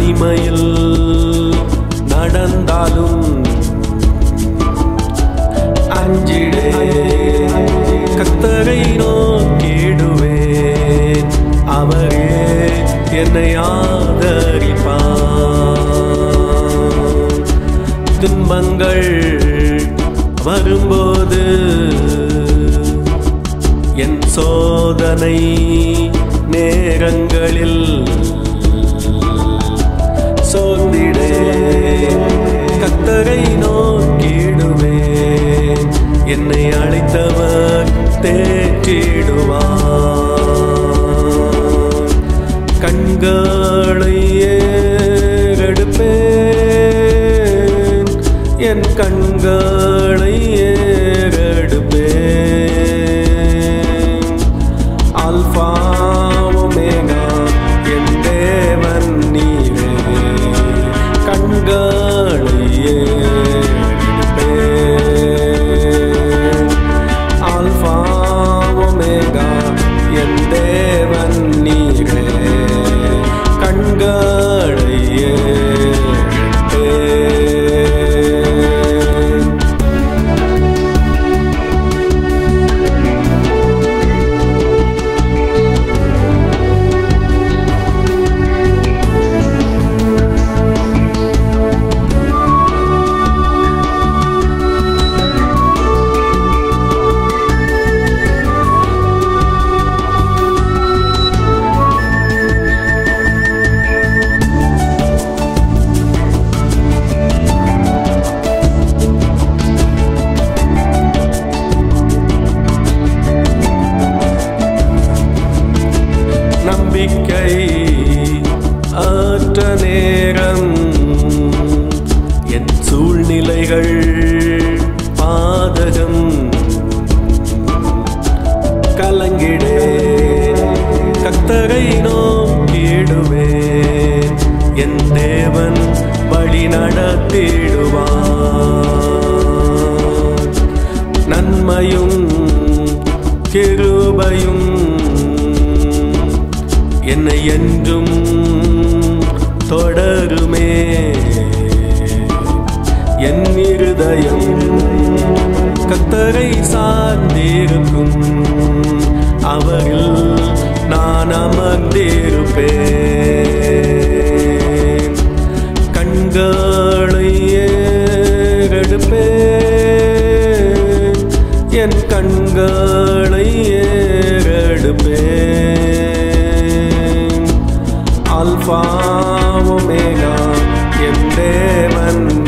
தனிமையில் நடந்தாலும் அஞ்சிடே கர்த்தரை நோக்கிடுவேன், அவரே என்னை ஆதரிப்பார். துன்பங்கள் வரும்போது என் சோதனை நேரங்களில் சோர்ந்திடே கர்த்தரை நோக்கிடுவேன், என்னை அழைத்தவர் தேற்றிடுவார். கண்களை ஏறெடுப்பேன், என் கண்களை ஏறெடுப்பேன். அல்பா ஒமேகா என் தேவன் நீரே, கண்களை ஏறெடுப்பேன். அல்பா ஒமேகா என் தேவன் நீரே, கண்களை நம்பிக்கை ஆற்ற நேரம் என் சூழ்நிலைகள் பாதகம் கலங்கிடே கர்த்தரை நோக்கிடுவேன், என் தேவன் வழி நடத்திடுவார். நன்மையும் கிருபையும் என்னை என்றும் தொடருமே, என் இருதயம் கர்த்தரை சார்ந்திருக்கும், அவரில் நான் அமர்ந்திருப்பேன். கண்களை ஏறெடுப்பேன், என் கண்களை ஏறெடுப்பேன். அல்பா ஒமேகா என் தேவன்